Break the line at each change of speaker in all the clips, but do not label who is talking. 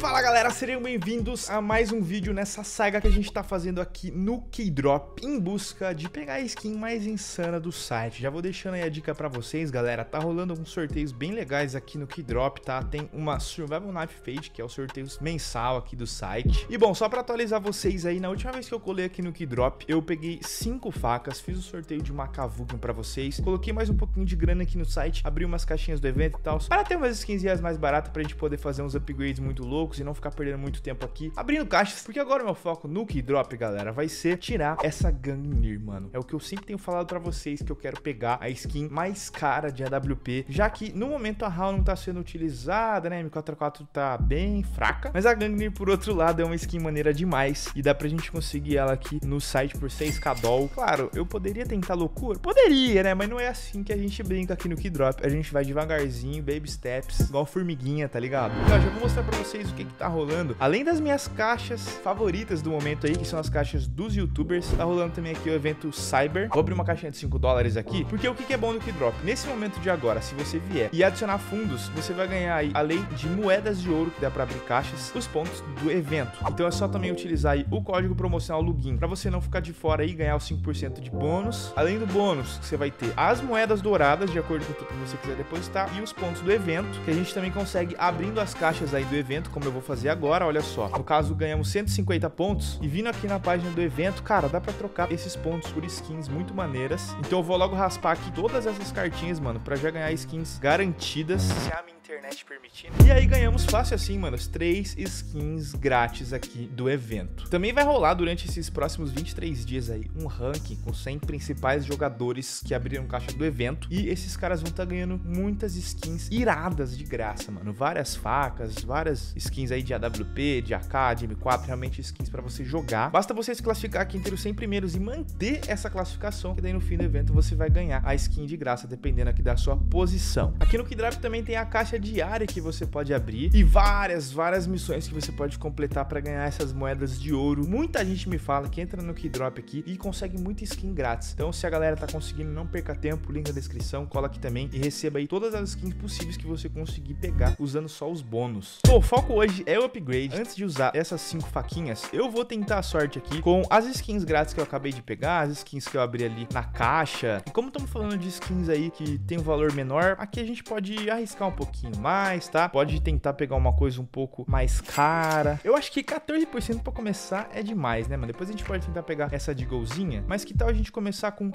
Fala galera, sejam bem-vindos a mais um vídeo nessa saga que a gente tá fazendo aqui no Keydrop em busca de pegar a skin mais insana do site. Já vou deixando aí a dica pra vocês, galera, tá rolando alguns sorteios bem legais aqui no Keydrop, tá? Tem uma Survival Knife Fade, que é o sorteio mensal aqui do site. E bom, só pra atualizar vocês aí, na última vez que eu colei aqui no Keydrop, eu peguei 5 facas, fiz o sorteio de uma Kavuken pra vocês, coloquei mais um pouquinho de grana aqui no site, abri umas caixinhas do evento e tal, para ter umas skins reais mais baratas pra gente poder fazer uns upgrades muito loucos e não ficar perdendo muito tempo aqui abrindo caixas, porque agora o meu foco no Keydrop, galera, vai ser tirar essa Gungnir, mano. É o que eu sempre tenho falado pra vocês, que eu quero pegar a skin mais cara de AWP, já que no momento a HAL não tá sendo utilizada, né, M4A4 tá bem fraca, mas a Gungnir, por outro lado, é uma skin maneira demais e dá pra gente conseguir ela aqui no site por 6k doll. Claro, eu poderia tentar loucura? Poderia, né, mas não é assim que a gente brinca aqui no Keydrop. A gente vai devagarzinho, baby steps, igual formiguinha, tá ligado? Então, já vou mostrar pra vocês o que tá rolando. Além das minhas caixas favoritas do momento aí, que são as caixas dos youtubers, tá rolando também aqui o evento Cyber. Vou abrir uma caixinha de 5 dólares aqui, porque o que é bom no Keydrop? Nesse momento de agora, se você vier e adicionar fundos, você vai ganhar aí, além de moedas de ouro que dá pra abrir caixas, os pontos do evento. Então é só também utilizar aí o código promocional LUGIN, pra você não ficar de fora aí e ganhar os 5% de bônus. Além do bônus, você vai ter as moedas douradas, de acordo com o que você quiser depositar, e os pontos do evento, que a gente também consegue abrindo as caixas aí do evento, como eu vou fazer agora. Olha só, no caso ganhamos 150 pontos e vindo aqui na página do evento, cara, dá pra trocar esses pontos por skins muito maneiras. Então eu vou logo raspar aqui todas essas cartinhas, mano, pra já ganhar skins garantidas, se a minha internet permitindo. E aí ganhamos fácil assim, mano, as 3 skins grátis aqui do evento. Também vai rolar durante esses próximos 23 dias aí um ranking com 100 principais jogadores que abriram caixa do evento, e esses caras vão estar ganhando muitas skins iradas de graça, mano. Várias facas, várias skins aí de AWP, de AK, de M4, realmente skins pra você jogar. Basta você se classificar aqui entre os 100 primeiros e manter essa classificação, que daí no fim do evento você vai ganhar a skin de graça, dependendo aqui da sua posição. Aqui no Keydrop também tem a caixa diária que você pode abrir e várias missões que você pode completar para ganhar essas moedas de ouro. Muita gente me fala que entra no Keydrop aqui e consegue muita skin grátis. Então, se a galera tá conseguindo, não perca tempo, link na descrição, cola aqui também e receba aí todas as skins possíveis que você conseguir pegar usando só os bônus. Bom, o foco hoje é o upgrade. Antes de usar essas 5 faquinhas, eu vou tentar a sorte aqui com as skins grátis que eu acabei de pegar, as skins que eu abri ali na caixa. E como estamos falando de skins aí que tem um valor menor, aqui a gente pode arriscar um pouquinho mais, tá? Pode tentar pegar uma coisa um pouco mais cara. Eu acho que 14% pra começar é demais, né, mano? Depois a gente pode tentar pegar essa de golzinha, mas que tal a gente começar com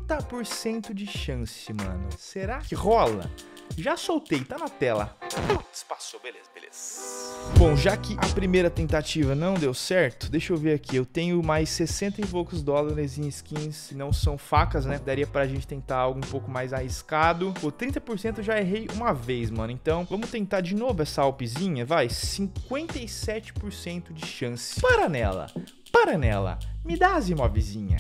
30% de chance, mano? Será que rola? Já soltei, tá na tela. Putz, passou, beleza. Bom, já que a primeira tentativa não deu certo, deixa eu ver aqui, eu tenho mais 60 e poucos dólares em skins, não são facas, né? Daria pra gente tentar algo um pouco mais arriscado. Pô, 30% eu já errei uma vez, mano, então vamos tentar de novo essa alpezinha, vai, 57% de chance. Para nela, me dá as imovezinha.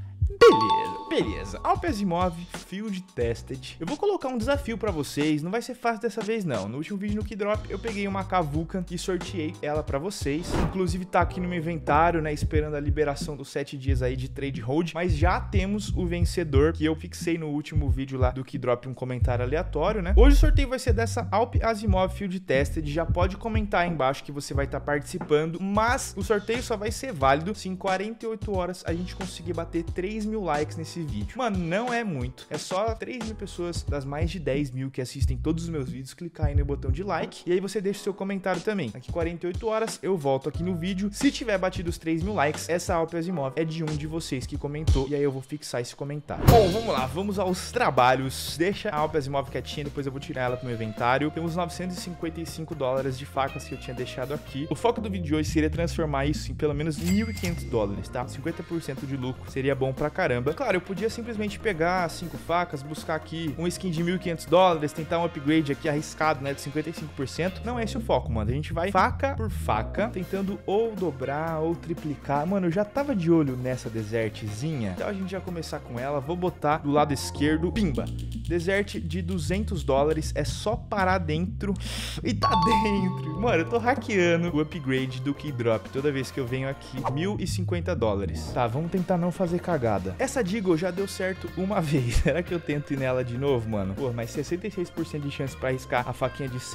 Beleza. Alp Asimov Field Tested. Eu vou colocar um desafio pra vocês, não vai ser fácil dessa vez não. No último vídeo no Keydrop eu peguei uma Kavuken e sorteei ela pra vocês. Inclusive tá aqui no meu inventário, né, esperando a liberação dos 7 dias aí de trade hold. Mas já temos o vencedor, que eu fixei no último vídeo lá do Keydrop, um comentário aleatório, né. Hoje o sorteio vai ser dessa Alp Asimov Field Tested. Já pode comentar aí embaixo que você vai estar participando, mas o sorteio só vai ser válido se em 48 horas a gente conseguir bater 3.000 likes nesse vídeo. Mano, não é muito, é só 3.000 pessoas das mais de 10.000 que assistem todos os meus vídeos clicar aí no botão de like, e aí você deixa o seu comentário também. Daqui 48 horas eu volto aqui no vídeo. Se tiver batido os 3.000 likes, essa Alp Asimov é de um de vocês que comentou, e aí eu vou fixar esse comentário. Bom, vamos lá, vamos aos trabalhos. Deixa a Alp Asimov quietinha, depois eu vou tirar ela pro meu inventário. Temos 955 dólares de facas que eu tinha deixado aqui. O foco do vídeo de hoje seria transformar isso em pelo menos 1.500 dólares, tá? 50% de lucro seria bom pra caramba. Claro, eu podia simplesmente pegar 5 facas, buscar aqui um skin de 1.500 dólares, tentar um upgrade aqui arriscado, né, de 55%. Não é esse o foco, mano. A gente vai faca por faca, tentando ou dobrar ou triplicar. Mano, eu já tava de olho nessa desertzinha, então a gente já começar com ela. Vou botar do lado esquerdo, pimba. Desert de 200 dólares, é só parar dentro e tá dentro. Mano, eu tô hackeando o upgrade do Keydrop toda vez que eu venho aqui. 1.050 dólares. Tá, vamos tentar não fazer cagada. Essa Deagle Pô, já deu certo uma vez. Será que eu tento ir nela de novo, mano? Pô, mas 66% de chance pra arriscar a faquinha de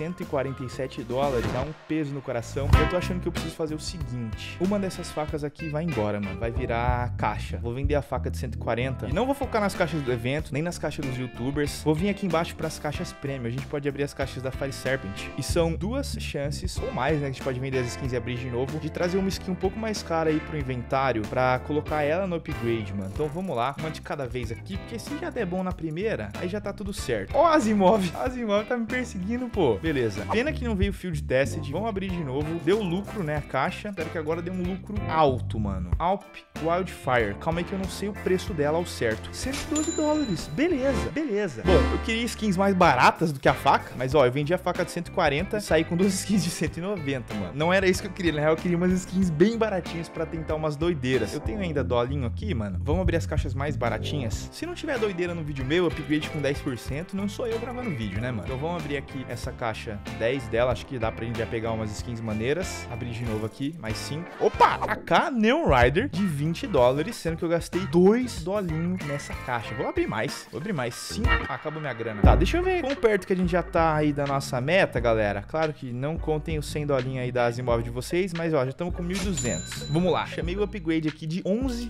147 dólares dá um peso no coração. Eu tô achando que eu preciso fazer o seguinte. Uma dessas facas aqui vai embora, mano. Vai virar caixa. Vou vender a faca de 140 e não vou focar nas caixas do evento, nem nas caixas dos youtubers. Vou vir aqui embaixo pras caixas prêmio. A gente pode abrir as caixas da Fire Serpent. E são 2 chances, ou mais, né? A gente pode vender as skins e abrir de novo, de trazer uma skin um pouco mais cara aí pro inventário, pra colocar ela no upgrade, mano. Então vamos lá, uma de cada vez aqui, porque se já der bom na primeira, aí já tá tudo certo. Ó, Asimov tá me perseguindo, pô. Beleza. Pena que não veio o Field Tested. Vamos abrir de novo. Deu lucro, né, a caixa. Espero que agora dê um lucro alto, mano. Alp Wildfire. Calma aí que eu não sei o preço dela ao certo. 112 dólares. Beleza, beleza. Bom, eu queria skins mais baratas do que a faca, mas ó, eu vendi a faca de 140 e saí com 2 skins de 190, mano. Não era isso que eu queria, na real eu queria umas skins bem baratinhas pra tentar umas doideiras. Eu tenho ainda dolinho aqui, mano. Vamos abrir as caixas mais baratinhas. Se não tiver doideira no vídeo meu, upgrade com 10%, não sou eu gravando vídeo, né, mano? Então vamos abrir aqui essa caixa 10 dela, acho que dá pra gente já pegar umas skins maneiras. Abrir de novo aqui, mais 5. Opa! AK Neon Rider de 20 dólares, sendo que eu gastei 2 dolinhos nessa caixa. Vou abrir mais 5. Acabou minha grana. Tá, deixa eu ver quão perto que a gente já tá aí da nossa meta, galera. Claro que não contem os 100 dolinhos aí da Asimov de vocês, mas ó, já estamos com 1.200. Vamos lá, chamei o upgrade aqui de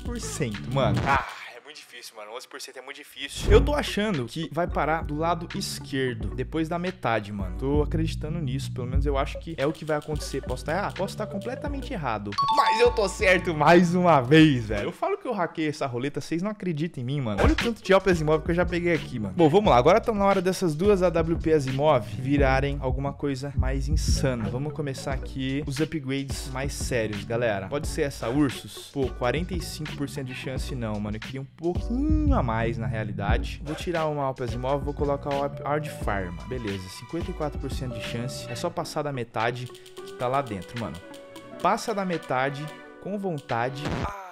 11%, mano. Muito difícil, mano. 11% é muito difícil. Eu tô achando que vai parar do lado esquerdo, depois da metade, mano. Tô acreditando nisso. Pelo menos eu acho que é o que vai acontecer. Posso estar errado? Posso estar completamente errado. Mas eu tô certo mais uma vez, velho. Eu falo que eu hackei essa roleta, vocês não acreditam em mim, mano. Olha o tanto de Alp Asimov que eu já peguei aqui, mano. Bom, vamos lá. Agora tá na hora dessas 2 AWP Asimov virarem alguma coisa mais insana. Vamos começar aqui os upgrades mais sérios, galera. Pode ser essa Ursus? Pô, 45% de chance não, mano. Eu queria um pouquinho a mais na realidade. Vou tirar uma Alp Asimov, vou colocar o Wildfire, mano. Beleza, 54% de chance. É só passar da metade que tá lá dentro, mano. Passa da metade com vontade.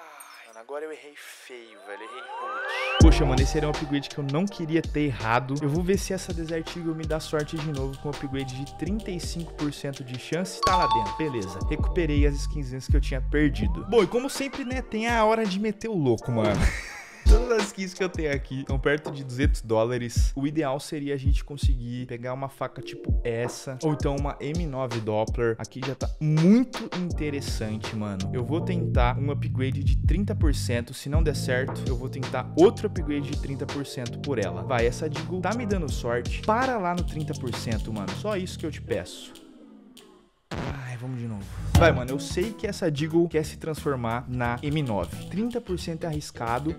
Agora eu errei feio, velho. Errei rude. Poxa, mano, esse era um upgrade que eu não queria ter errado. Eu vou ver se essa Desert Eagle me dá sorte de novo com um upgrade de 35% de chance. Tá lá dentro, beleza. Recuperei as skins que eu tinha perdido. Bom, e como sempre, né, tem a hora de meter o louco, mano. Todas as skins que eu tenho aqui estão perto de 200 dólares. O ideal seria a gente conseguir pegar uma faca tipo essa, ou então uma M9 Doppler. Aqui já tá muito interessante, mano. Eu vou tentar um upgrade de 30%. Se não der certo, eu vou tentar outro upgrade de 30% por ela. Vai, essa Deagle tá me dando sorte. Para lá no 30%, mano. Só isso que eu te peço. Ai, vamos de novo. Vai, mano, eu sei que essa Deagle quer se transformar na M9. 30% é arriscado.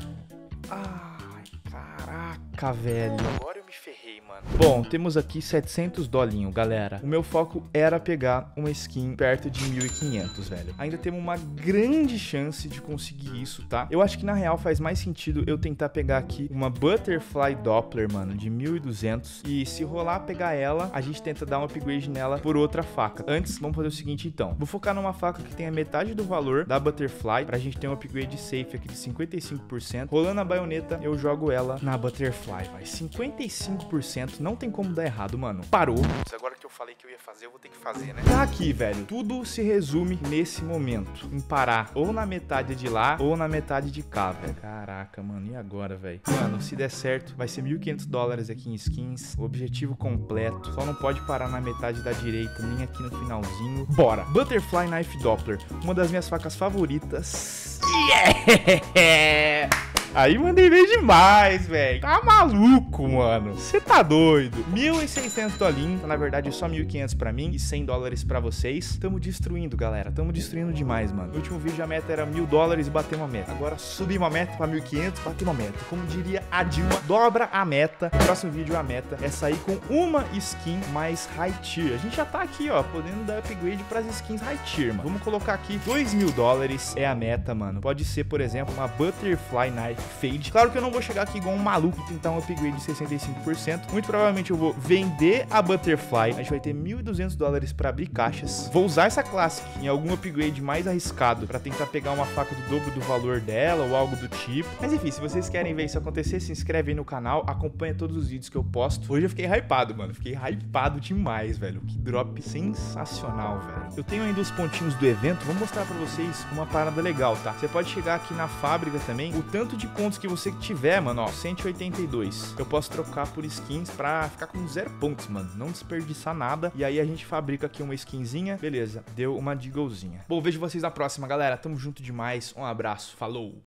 Ai, caraca, velho. Agora eu me ferrei, mano. Bom, temos aqui 700 dolinho, galera. O meu foco era pegar uma skin perto de 1.500, velho. Ainda temos uma grande chance de conseguir isso, tá? Eu acho que na real faz mais sentido eu tentar pegar aqui uma Butterfly Doppler, mano, de 1.200. E se rolar pegar ela, a gente tenta dar um upgrade nela por outra faca. Antes, vamos fazer o seguinte, então. Vou focar numa faca que tenha metade do valor da Butterfly, pra gente ter um upgrade safe aqui de 55%. Rolando a baioneta, eu jogo ela na Butterfly, vai. 55%, não tem como dar errado, mano. Parou. Agora que eu falei que eu ia fazer, eu vou ter que fazer, né? Tá aqui, velho. Tudo se resume nesse momento. Em parar ou na metade de lá, ou na metade de cá, velho. Caraca, mano. E agora, velho? Mano, se der certo, vai ser 1.500 dólares aqui em skins. O objetivo completo. Só não pode parar na metade da direita, nem aqui no finalzinho. Bora! Butterfly Knife Doppler. Uma das minhas facas favoritas. Yeah! Aí mandei bem demais, velho. Tá maluco, mano. Você tá doido. 1.600 dolinhos. Na verdade, só 1.500 pra mim e 100 dólares pra vocês. Tamo destruindo, galera. Tamo destruindo demais, mano. No último vídeo a meta era 1.000 dólares e batemos a meta. Agora subimos a meta pra 1.500, batemos a meta. Como diria a Dilma, dobra a meta. No próximo vídeo a meta é sair com uma skin mais high tier. A gente já tá aqui, ó, podendo dar upgrade pras skins high tier, mano. Vamos colocar aqui 2.000 dólares é a meta, mano. Pode ser, por exemplo, uma Butterfly Knife Fade. Claro que eu não vou chegar aqui igual um maluco e tentar um upgrade de 65%. Muito provavelmente eu vou vender a Butterfly. A gente vai ter 1.200 dólares pra abrir caixas. Vou usar essa Classic em algum upgrade mais arriscado pra tentar pegar uma faca do dobro do valor dela ou algo do tipo. Mas enfim, se vocês querem ver isso acontecer, se inscreve aí no canal, acompanha todos os vídeos que eu posto. Hoje eu fiquei hypado, mano. Fiquei hypado demais, velho. Que drop sensacional, velho. Eu tenho ainda os pontinhos do evento. Vou mostrar pra vocês uma parada legal, tá? Você pode chegar aqui na fábrica também. O tanto de pontos que você tiver, mano, ó, 182. Eu posso trocar por skins pra ficar com 0 pontos, mano. Não desperdiçar nada. E aí a gente fabrica aqui uma skinzinha. Beleza, deu uma Deaglezinha. Bom, vejo vocês na próxima, galera. Tamo junto demais. Um abraço, falou!